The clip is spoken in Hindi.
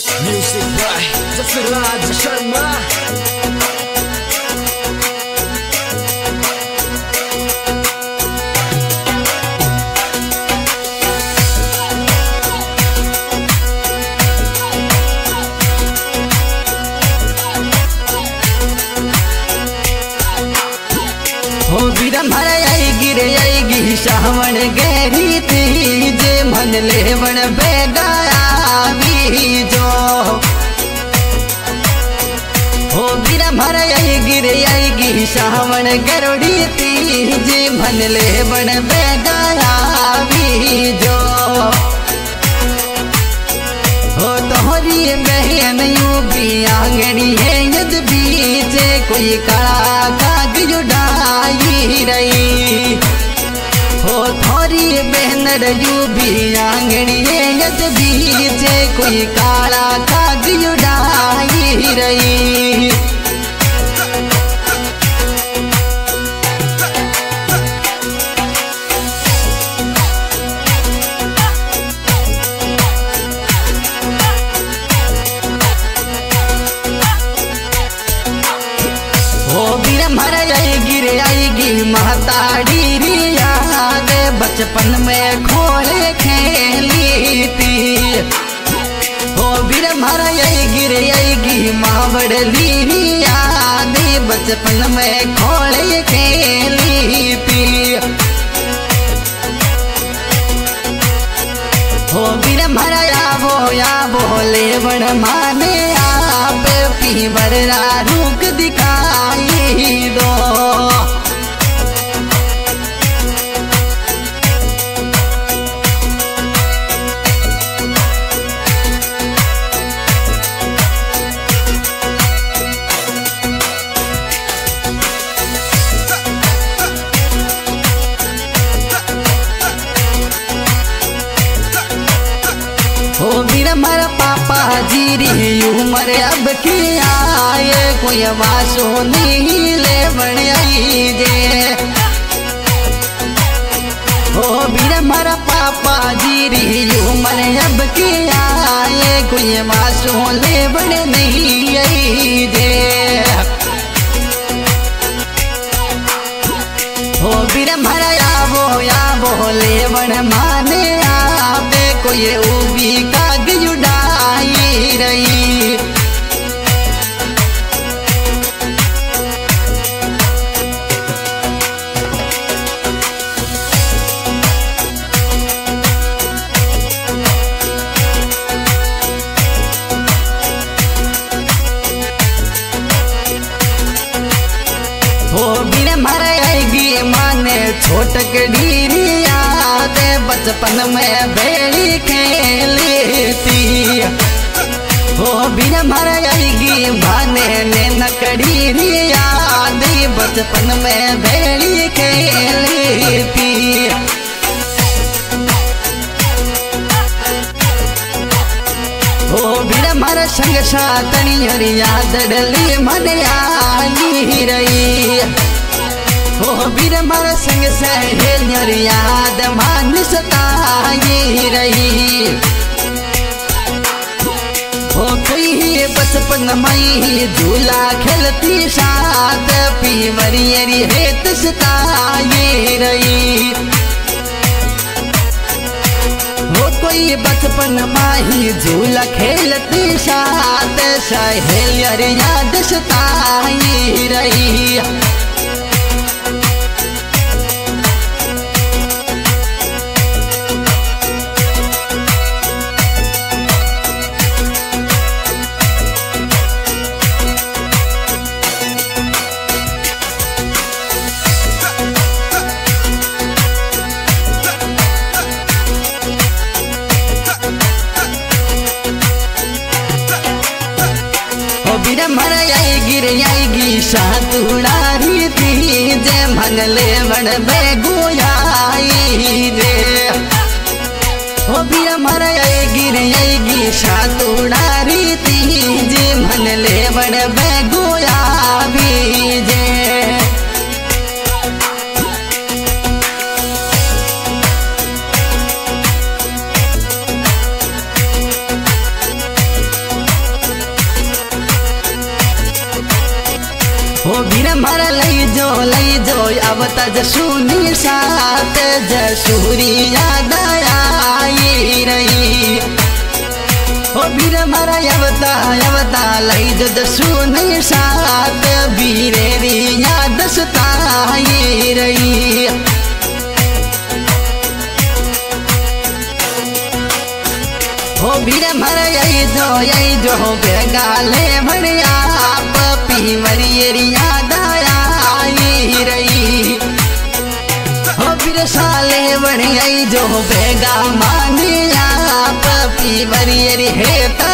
Music by Jasiraj Sharma. हो बीरम हर आएगी श्रावण गहरी थी जे मन लेवण बेगाया जो हो बीरम हर आएगी श्रावण गरुड़ी थी जे मन लेवण बेगाया जो हो तोहरी बहन यू भी आंगनी है यद बीच कोई काला काग जुड़ाई रही हो थोरी बहन यू भी आंगनी है यद बीच कोई काला काग जुड़ाई रही हो बीरम हर आएगी महताड़ी याद बचपन में खोले खेली थी हो बीरम हर आएगी मावड़ली याद बचपन में खोले खेली थी हो बीरम हर या बोले बड़ माने आप पीवर रूप दिखाई दो हो बीरम हर पापा जी री उम्र अब की आए कोई वासो नहीं ले बनाई जे हो बीरम हर पापा जी री उम्र अब की आए कोई वासो ले बन नहीं आई जे हो बीरम हर या बोले बन माने आप कोई उबी काग जुड़ाई रही हो बीरम हर आएगी माने छोट कड़ीरी याद बचपन में बेड़ी खेली थी हो बीरम हर आएगी माने ने नकड़ीरी याद बचपन में बेड़ी खेली थी हो बीरम हर संग सातनी याद डली मन आई रही हो बीरम हर संग सहेलियर याद मान सताई रही हो कोई बचपन मई झूला खेलती साथ पीवरियरी हेत सताई रही हो कोई बचपन माही झूला खेलती साथ सहेलियर याद सताई रही बीरम हर आएगी सातुड़ारी थी जे मंगले बड़ बेगुयाई रे हो बीरम हर आएगी सातुड़ारी थी जे मंगले बड़ बेगुया भी जे मारा लई जो अब तज सुनी साथ जसूरी याद आई रही हो बीर मारा अवता लई जो जसूनी साथ बीरेरी याद सताई रही हो बीर मारा यही जो बेगाले बढ़िया पपी मरियरी याद आई रही हो बीर साले बढ़िया जो बेगा मानिया पपी मरियरी है